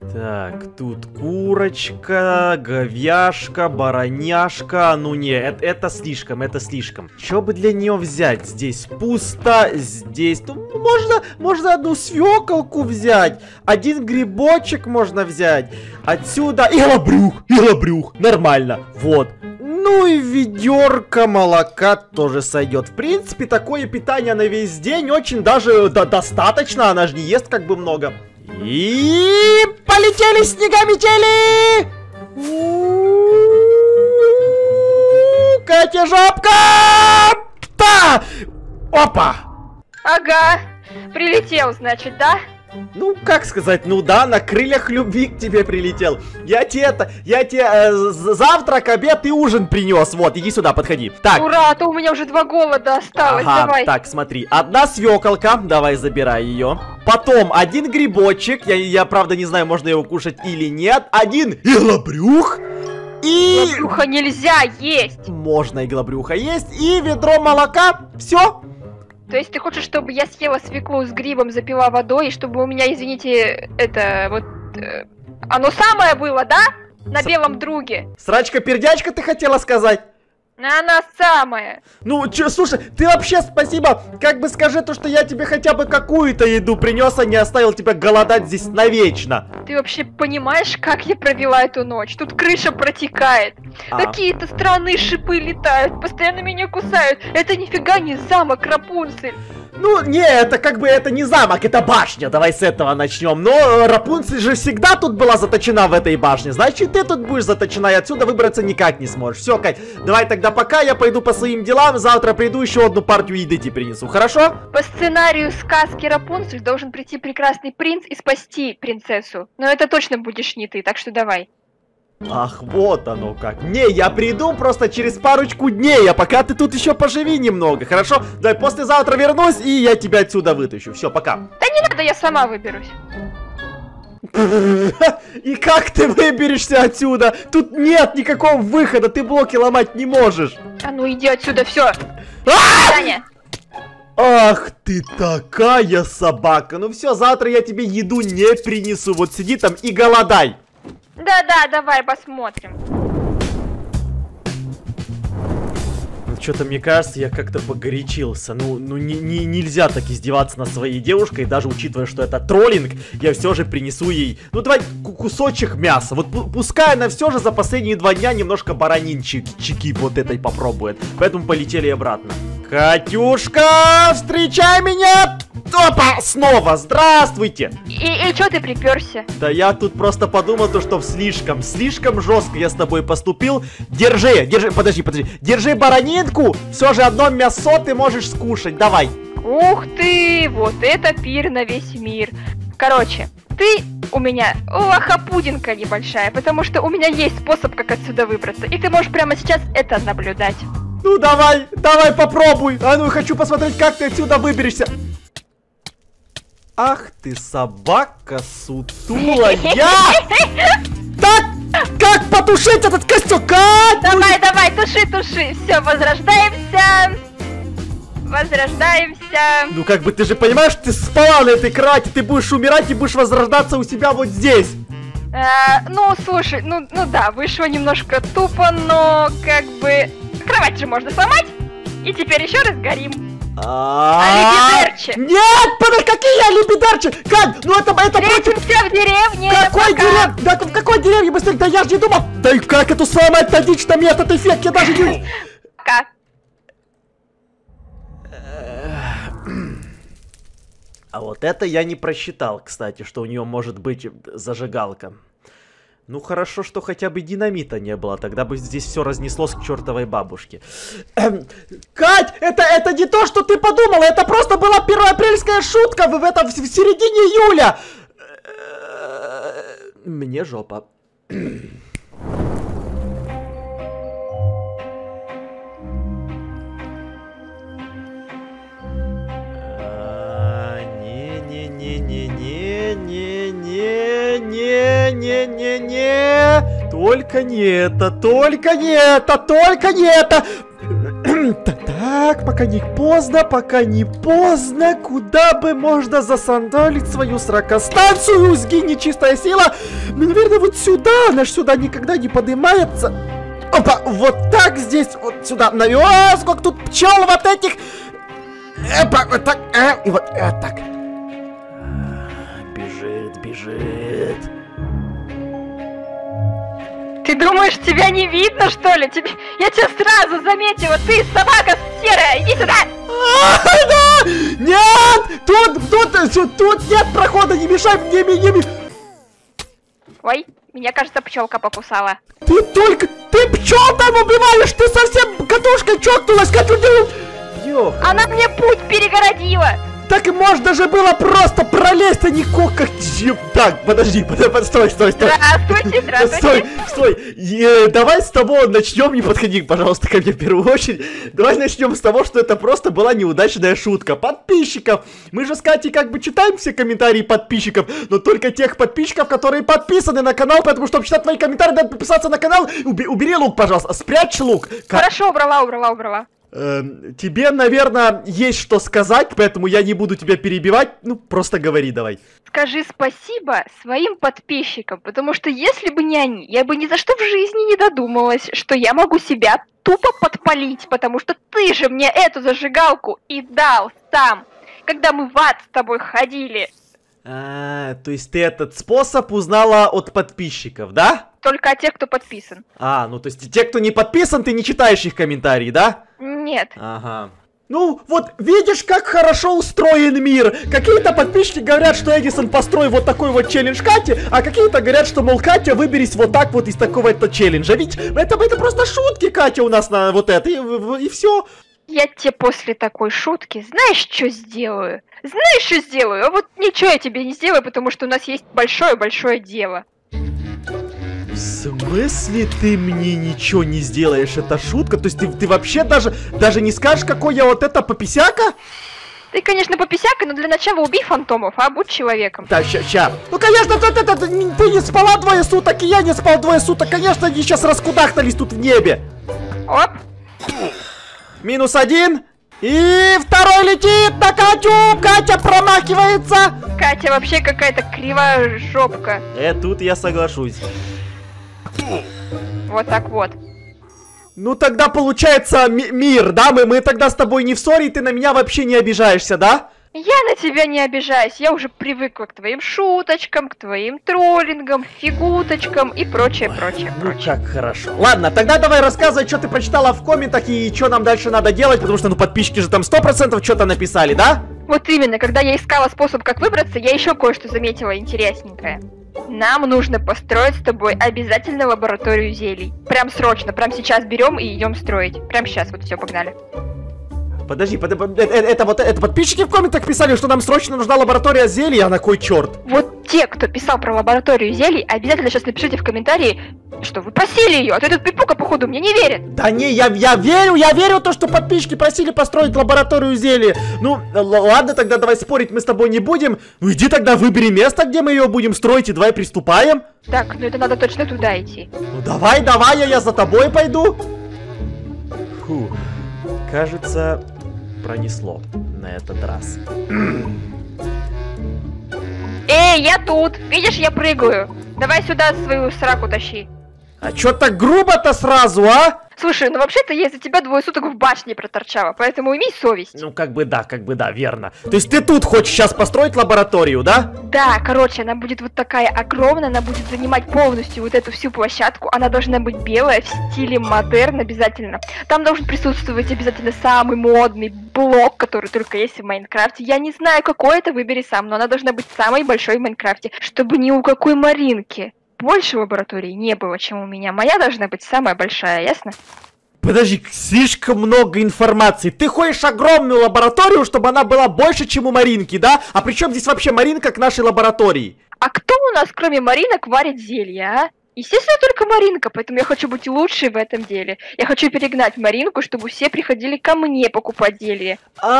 Так, тут курочка, говяшка, бараняшка. Ну не, это слишком, это слишком. Что бы для нее взять? Здесь пусто, здесь... Ну, можно одну свеколку взять. Один грибочек можно взять. Отсюда... Илобрюх, нормально. Вот. Ну и ведерко молока тоже сойдет. В принципе, такое питание на весь день очень даже достаточно. Она же не ест как бы много. И полетели снегометели! Катя жопка! Та! Опа! Ага, прилетел, значит, да? Ну, как сказать, ну да, на крыльях любви к тебе прилетел. Я тебе завтрак, обед и ужин принес. Вот, иди сюда, подходи. Так. Ура, а то у меня уже 2 голода осталось, ага, давай. Так, смотри, одна свеколка, давай забирай ее. Потом один грибочек, я правда не знаю, можно его кушать или нет. Один иглобрюх. И... Иглобрюха нельзя есть. Можно иглобрюха есть. И ведро молока. Все. То есть ты хочешь, чтобы я съела свеклу с грибом, запила водой, и чтобы у меня, извините, это вот... оно самое было, да? На белом друге. Срачка-пердячка ты хотела сказать? Она самая. Ну, слушай, ты вообще спасибо, как бы скажи то, что я тебе хотя бы какую-то еду принес, а не оставил тебя голодать здесь навечно. Ты вообще понимаешь, как я провела эту ночь? Тут крыша протекает. Какие-то странные шипы летают, постоянно меня кусают. Это нифига не замок Рапунцель. Ну, не, это как бы это не замок, это башня, давай с этого начнем. Но Рапунцель же всегда тут была заточена в этой башне, значит ты тут будешь заточена и отсюда выбраться никак не сможешь. Все, Кать, давай тогда пока, я пойду по своим делам, завтра приду еще одну партию еды тебе принесу, хорошо? По сценарию сказки Рапунцель должен прийти прекрасный принц и спасти принцессу. Но это точно будешь не ты, так что давай. Ах, вот оно как. Не, я приду просто через парочку дней, а пока ты тут еще поживи немного, хорошо? Давай, послезавтра вернусь, и я тебя отсюда вытащу. Все, пока. Да не надо, я сама выберусь. И как ты выберешься отсюда? Тут нет никакого выхода, ты блоки ломать не можешь. А ну иди отсюда, все. Таня. Ах ты такая собака. Ну все, завтра я тебе еду не принесу. Вот сиди там и голодай. Да-да, давай посмотрим. Ну что-то мне кажется, я как-то погорячился. Ну нельзя так издеваться над своей девушкой, даже учитывая, что это троллинг, я все же принесу ей, ну давай кусочек мяса. Вот пускай она все же за последние 2 дня немножко баранинчики вот этой попробует. Поэтому полетели обратно. Катюшка, встречай меня! Опа, снова, здравствуйте! И чё ты приперся? Да я тут просто подумал, то, что слишком жестко я с тобой поступил. Держи, подожди, держи баранинку, все же одно мясо ты можешь скушать, давай. Ух ты, вот это пир на весь мир. Короче, ты у меня лохопудинка небольшая, потому что у меня есть способ, как отсюда выбраться, и ты можешь прямо сейчас это наблюдать. Ну давай попробуй, а ну хочу посмотреть, как ты отсюда выберешься. Ах ты собака сутулая! Так, как потушить этот костер? Давай, туши, все, возрождаемся. Ну как бы ты же понимаешь, ты спала на этой кровати, ты будешь умирать и будешь возрождаться у себя вот здесь. Ну слушай, ну да, вышло немножко тупо, но как бы кровать же можно сломать. И теперь еще раз горим. Лебедерчи! Нет, какие я лебедерчи? Как? Ну это встретимся в деревне! Какой деревне? Да в какой деревне быстрее? Да я же не думал! Да и как эту сломать методично мне этот эффект? Я даже не... Пока! А вот это я не просчитал, кстати, что у нее может быть зажигалка. Ну хорошо, что хотя бы динамита не было, тогда бы здесь все разнеслось к чертовой бабушке. Кать, это не то, что ты подумала, это просто была первоапрельская шутка в середине июля. Мне жопа. Не-не-не. Только не это. Так, пока не поздно, куда бы можно засандалить свою сракостанцию, сгинь нечистая сила. Ну, наверное, вот сюда, она ж сюда никогда не поднимается. Опа, вот так здесь, вот сюда, наверное, сколько тут пчел вот этих. Опа, вот так, и вот так. Бежит. Ты думаешь, тебя не видно, что ли? Я тебя сразу заметила, ты собака серая, иди сюда! Да! Нет! Тут нет прохода, не мешай мне. Ой, меня, кажется, пчелка покусала. Ты пчел там убиваешь, ты совсем катушкой чокнулась, как Ёх. Она мне путь перегородила! Так и можно же было просто пролезть, а не как... Так, подожди, стой. Здравствуйте. Стой. Давай с того начнем, не подходи, пожалуйста, ко мне в первую очередь. Давай начнем с того, что это просто была неудачная шутка подписчиков. Мы же с Катей как бы читаем все комментарии подписчиков, но только тех подписчиков, которые подписаны на канал, поэтому, чтобы читать твои комментарии, надо подписаться на канал. Убери лук, пожалуйста, спрячь лук. Хорошо, убрала. Тебе, наверное, есть что сказать, поэтому я не буду тебя перебивать. Ну, просто говори давай. Скажи спасибо своим подписчикам, потому что если бы не они, я бы ни за что в жизни не додумалась, что я могу себя тупо подпалить, потому что ты же мне эту зажигалку и дал сам, когда мы в ад с тобой ходили. То есть ты этот способ узнала от подписчиков, да? Только от тех, кто подписан. Ну то есть те, кто не подписан, ты не читаешь их комментарии, да? Нет. Ага. Ну, вот видишь, как хорошо устроен мир. Какие-то подписчики говорят, что Эдисон, построй вот такой вот челлендж Кате, а какие-то говорят, что, мол, Катя, выберись вот так вот из такого-то челленджа. Ведь это просто шутки, Катя, у нас на вот это, и все. Я тебе после такой шутки, знаешь, что сделаю? А вот ничего я тебе не сделаю, потому что у нас есть большое-большое дело. В смысле ты мне ничего не сделаешь? Это шутка? То есть ты вообще даже не скажешь, какой я вот это пописяка? Ты, конечно, пописяка, но для начала убей фантомов, а будь человеком. Так, ща. Ну, конечно, ты не спала 2 суток, и я не спал 2 суток. Конечно, они сейчас раскудахтались тут в небе. Оп. -1. И второй летит на Катю. Катя промахивается. Катя вообще какая-то кривая жопка. Тут я соглашусь. Вот так вот. Ну тогда получается мир, да? Мы тогда с тобой не в ссоре, и ты на меня вообще не обижаешься, да? Я на тебя не обижаюсь, я уже привыкла к твоим шуточкам, к твоим троллингам, фигуточкам и прочее. Ну как хорошо. Ладно, тогда давай рассказывай, что ты прочитала в комментах и что нам дальше надо делать, потому что, ну, подписчики же там 100% что-то написали, да? Вот именно, когда я искала способ, как выбраться, я еще кое-что заметила интересненькое. Нам нужно построить с тобой обязательно лабораторию зелий. Прям срочно, прям сейчас берем и идем строить. Прям сейчас, вот все, погнали. Подожди, это подписчики в комментах писали, что нам срочно нужна лаборатория зелий, а на кой черт? Вот те, кто писал про лабораторию зелий, обязательно сейчас напишите в комментарии, что вы просили ее, а то этот пипука, походу, мне не верит. Да не, я верю в то, что подписчики просили построить лабораторию зелий. Ну, ладно, тогда давай спорить мы с тобой не будем. Ну иди тогда выбери место, где мы ее будем строить, и давай приступаем. Так, ну это надо точно туда идти. Ну давай, я за тобой пойду. Фу, кажется, пронесло на этот раз. Эй, я тут! Видишь, я прыгаю. Давай сюда свою сраку тащи. А чё так грубо-то сразу, а? Слушай, ну вообще-то я из-за тебя 2 суток в башне проторчала, поэтому имей совесть. Ну, как бы да, верно. То есть ты тут хочешь сейчас построить лабораторию, да? Да, короче, она будет вот такая огромная, она будет занимать полностью вот эту всю площадку, она должна быть белая, в стиле модерн обязательно. Там должен присутствовать обязательно самый модный блок, который только есть в Майнкрафте. Я не знаю, какой это, выбери сам, но она должна быть самой большой в Майнкрафте, чтобы ни у какой Маринки больше лабораторий не было, чем у меня. Моя должна быть самая большая, ясно? Подожди, слишком много информации. Ты хочешь огромную лабораторию, чтобы она была больше, чем у Маринки, да? А при чем здесь вообще Маринка к нашей лаборатории? А кто у нас, кроме Маринок, варит зелья, а? Естественно, только Маринка, поэтому я хочу быть лучшей в этом деле. Я хочу перегнать Маринку, чтобы все приходили ко мне покупать зелье.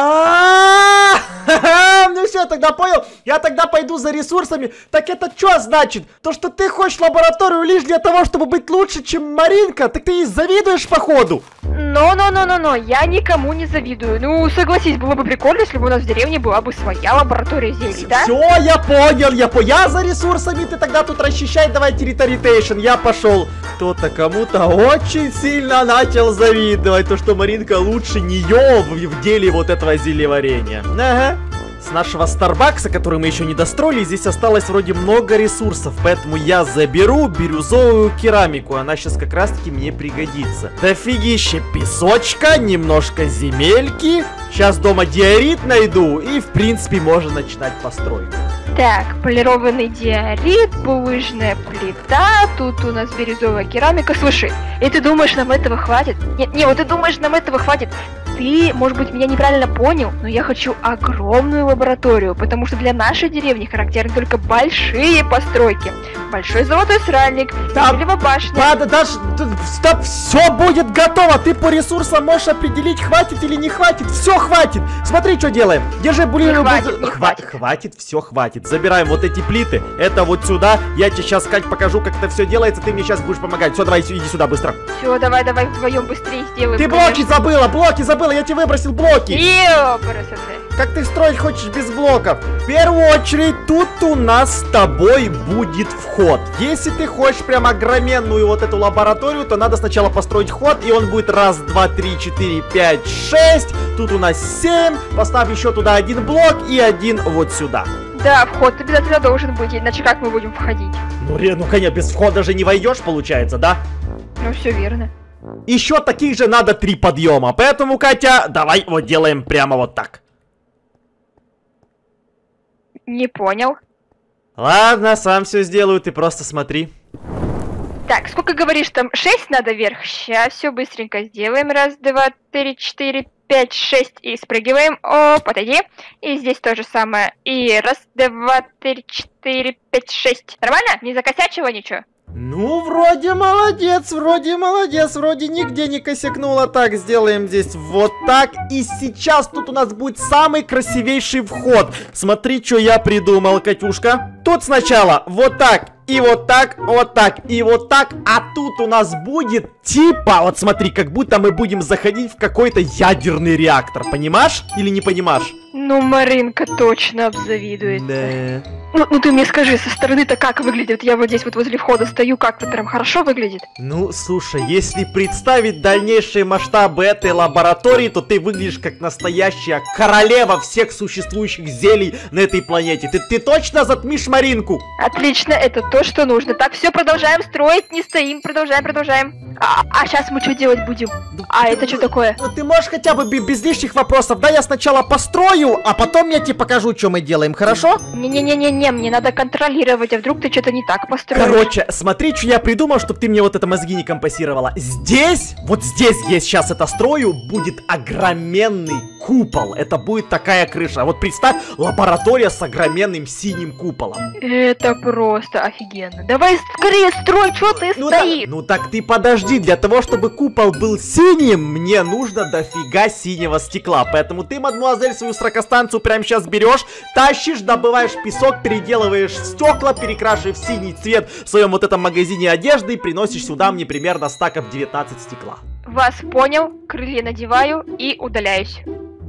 Ну все, тогда понял. Я тогда пойду за ресурсами. Так это что значит? То, что ты хочешь лабораторию лишь для того, чтобы быть лучше, чем Маринка? Так ты ей завидуешь, походу? Но, я никому не завидую. Ну, согласись, было бы прикольно, если бы у нас в деревне была бы своя лаборатория зелий, да? Все, я понял. Я за ресурсами, ты тогда тут расчищай, давай территоритейшн. Я пошел. Кто-то кому-то очень сильно начал завидовать, то, что Маринка лучше нее в деле вот этого зельеварения. Ага. С нашего Старбакса, который мы еще не достроили, здесь осталось вроде много ресурсов, поэтому я заберу бирюзовую керамику, она сейчас как раз таки мне пригодится. Дофигища песочка, немножко земельки, сейчас дома диорит найду и в принципе можно начинать постройку. Так, полированный диорит, булыжная плита, тут у нас бирюзовая керамика. Слушай, и ты думаешь, нам этого хватит? Не, вот ты думаешь, нам этого хватит? Ты, может быть, меня неправильно понял, но я хочу огромную лабораторию, потому что для нашей деревни характерны только большие постройки. Большой золотой сральник, Эйфелева башня. Даже, стоп, все будет готово, ты по ресурсам можешь определить, хватит или не хватит, все хватит. Смотри, что делаем, держи булину. Хватит, все хватит. Забираем вот эти плиты, это вот сюда, я тебе сейчас, Кать, покажу, как это все делается, ты мне сейчас будешь помогать. Все, давай, иди сюда быстро. Все, давай вдвоем быстрее сделаем. Ты блоки забыла, я тебе выбросил блоки. Красота. Как ты строить хочешь без блоков? В первую очередь, тут у нас с тобой будет вход. Если ты хочешь прям огроменную вот эту лабораторию, то надо сначала построить ход, и он будет 1, 2, 3, 4, 5, 6. Тут у нас 7. Поставь еще туда один блок и один вот сюда. Да, вход обязательно должен быть, иначе как мы будем входить? Ну, конечно, без входа же не войдешь, получается, да? Ну, все верно. Еще таких же надо 3 подъема, поэтому, Катя, давай вот делаем прямо вот так. Не понял. Ладно, сам все сделаю, ты просто смотри. Так, сколько говоришь, там 6 надо вверх? Сейчас все быстренько сделаем. 1, 2, 3, 4, 5, 6 и спрыгиваем. О, подойди. И здесь то же самое. И 1, 2, 3, 4, 5, 6. Нормально? Не закосячила ничего? Ну, вроде молодец, вроде нигде не косякнуло. Так, сделаем здесь вот так. И сейчас тут у нас будет самый красивейший вход. Смотри, что я придумал, Катюшка. Тут сначала вот так, и вот так, вот так, и вот так. А тут у нас будет типа, вот смотри, как будто мы будем заходить в какой-то ядерный реактор. Понимаешь или не понимаешь? Ну, Маринка точно обзавидуется. Да. Ну ты мне скажи, со стороны-то как выглядит? Я вот здесь вот возле входа стою, как вот прям хорошо выглядит? Ну, слушай, если представить дальнейшие масштабы этой лаборатории, то ты выглядишь как настоящая королева всех существующих зелий на этой планете. Ты точно затмишь Маринку? Отлично, это то, что нужно. Так, все, продолжаем строить, не стоим, продолжаем. А сейчас мы что делать будем? Это что такое? Ну, ты можешь хотя бы без лишних вопросов, да? Я сначала построю, а потом я тебе покажу, что мы делаем, хорошо? Не, мне надо контролировать, а вдруг ты что-то не так построишь. Короче, смотри, что я придумал, чтобы ты мне вот это мозги не компасировала. Здесь, вот здесь я сейчас это строю, будет огроменный купол. Это будет такая крыша. Вот представь, лаборатория с огроменным синим куполом. Это просто офигенно. Давай скорее строй, что ты стоишь? Ну так ты подожди, для того, чтобы купол был синим, мне нужно дофига синего стекла. Поэтому ты, мадмуазель, свою строкостанцию прямо сейчас берешь, тащишь, добываешь песок, переделываешь стекла, перекрашиваешь в синий цвет в своем вот этом магазине одежды и приносишь сюда мне примерно стаков 19 стекла. Вас понял, крылья надеваю и удаляюсь.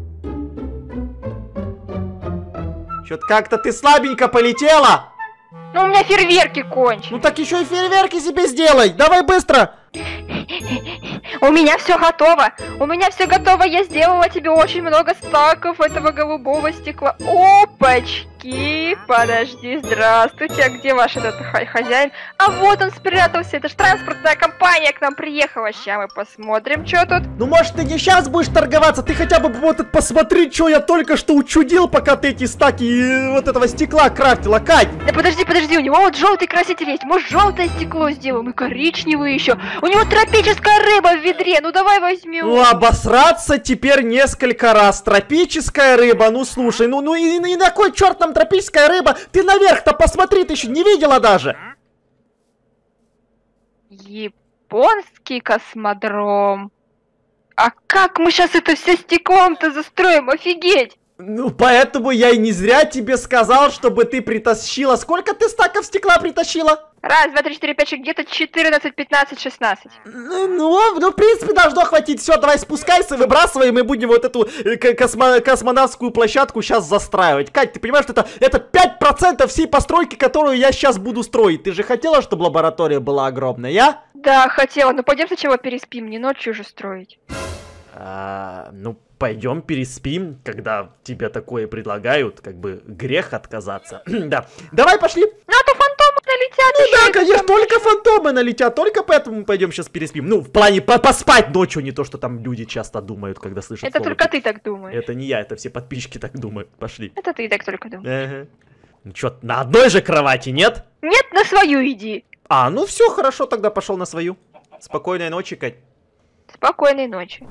Чё-то как-то ты слабенько полетела. Ну у меня фейерверки кончились. Ну так еще и фейерверки себе сделай, давай быстро. У меня все готово, я сделала тебе очень много стаков этого голубого стекла. Опачки, подожди, здравствуйте, а где ваш этот хозяин? А вот он спрятался, это ж транспортная компания к нам приехала. Сейчас мы посмотрим, что тут. Ну может ты не сейчас будешь торговаться, ты хотя бы вот посмотри, что я только что учудил, пока ты эти стаки вот этого стекла крафтила, Кать. Да подожди, у него вот желтый краситель есть, может желтое стекло сделаем и коричневый еще. У него тропическая рыба в ведре, ну давай возьмем. Ну обосраться теперь несколько раз. Тропическая рыба, ну слушай, ну и на кой черт нам тропическая рыба? Ты наверх-то посмотри, ты еще не видела даже. Японский космодром. А как мы сейчас это все стеклом-то застроим? Офигеть! Ну, поэтому я и не зря тебе сказал, чтобы ты притащила. Сколько ты стаков стекла притащила? 1, 2, 3, 4, 5, 6, где-то 14, 15, 16. Ну, в принципе, должно хватить. Все, давай спускайся, выбрасывай, мы будем вот эту космонавтскую площадку сейчас застраивать. Кать, ты понимаешь, что это 5% всей постройки, которую я сейчас буду строить. Ты же хотела, чтобы лаборатория была огромная, а? Да, хотела, но пойдем сначала переспим, не ночью же строить. Ну, пойдем переспим, когда тебе такое предлагают, как бы грех отказаться. Да, давай пошли. Ну, а то фантомы налетят. Ну да, конечно, только фантомы налетят, только поэтому мы пойдем сейчас переспим. Ну, в плане поспать ночью, не то, что там люди часто думают, когда слышат Это слово. только ты так думаешь. Это не я, это все подписчики так думают. Пошли. Это ты так только думаешь. Ага. Ну что, на одной же кровати, нет? Нет, на свою иди. А, ну все, хорошо, тогда пошел на свою. Спокойной ночи, Кать. Спокойной ночи.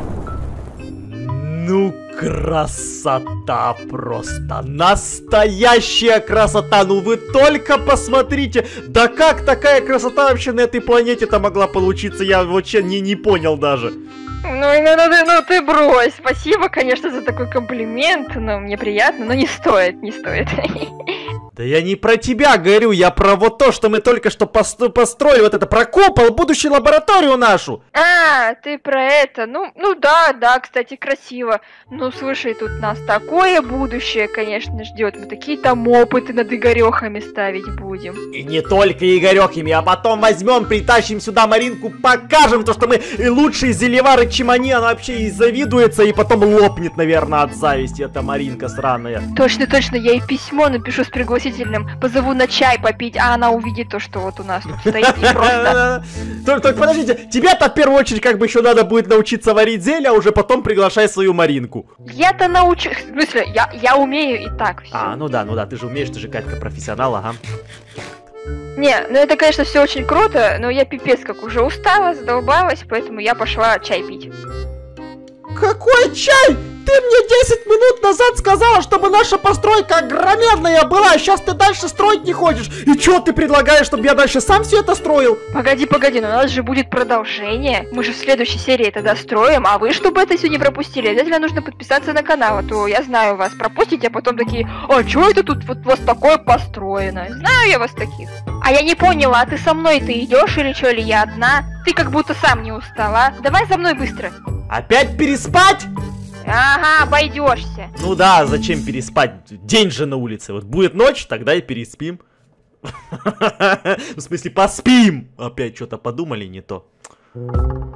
Ну, красота просто. Настоящая красота. Ну, вы только посмотрите. Да как такая красота вообще на этой планете-то могла получиться? Я вообще не понял даже. Ну ты брось. Спасибо, конечно, за такой комплимент. Но мне приятно, но не стоит, не стоит. Да я не про тебя говорю, я про вот то, что мы только что построили, вот это, про купол, будущую лабораторию нашу. А, ты про это. Ну да, кстати, красиво. Ну, слушай, тут нас такое будущее, конечно, ждет. Мы такие там опыты над Игорехами ставить будем. И не только Игорехами, а потом возьмем, притащим сюда Маринку, покажем то, что мы лучшие зелевары, чем они, она вообще и завидуется, и потом лопнет, наверное, от зависти, эта Маринка сраная. Точно, я ей письмо напишу с пригласительным, позову на чай попить, а она увидит то, что вот у нас тут стоит и просто... Только подождите, тебе-то в первую очередь как бы еще надо будет научиться варить зелье, а уже потом приглашай свою Маринку. Я-то научу... В смысле, я умею и так все. А, ну да, ты же умеешь, ты же Катька профессионал, ага. Не, ну это, конечно, все очень круто, но я пипец как уже устала, задолбалась, поэтому я пошла чай пить. Какой чай? Ты мне 10 минут назад сказала, чтобы наша постройка огроменная была, а сейчас ты дальше строить не хочешь. И что ты предлагаешь, чтобы я дальше сам все это строил? Погоди, но у нас же будет продолжение. Мы же в следующей серии это достроим, а вы, чтобы это все не пропустили, обязательно нужно подписаться на канал, а то я знаю вас пропустите, а потом такие, а что это тут вот у вас такое построено? Знаю я вас таких. А я не поняла, а ты со мной ты идешь или что, или я одна? Ты как будто сам не устала. Давай за мной быстро. Опять переспать? Ага, обойдешься. Ну да, зачем переспать? День же на улице. Вот будет ночь, тогда и переспим. В смысле, поспим. Опять что-то подумали не то.